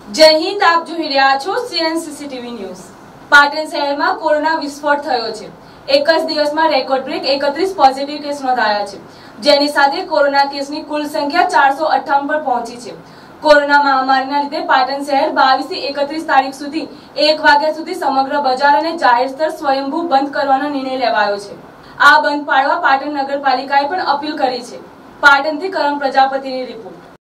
જય હિન્દ, આપ જોઈ રહ્યા છો સીએનસીસીટીવી ન્યૂઝ। પાટણ શહેરમાં કોરોના વિસ્ફોટ થયો છે। એક જ દિવસમાં રેકોર્ડ બ્રેક 31 પોઝિટિવ કેસ નોંધાયા છે, જેની સાથે કોરોના કેસની કુલ સંખ્યા 458 પર પહોંચી છે। કોરોના મહામારીના લીધે પાટણ શહેર 22 થી 31 તારીખ સુધી 1 વાગ્યા સુધી સમગ્ર બજાર અને જાહેર સ્થળ સ્વયંભૂ બંધ કરવાનો નિર્ણય લેવાયો છે। આ બંધ પાળવા પાટણ નગરપાલિકાએ પણ અપીલ કરી છે। પાટણથી કરમ પ્રજાપતિની રિપોર્ટ।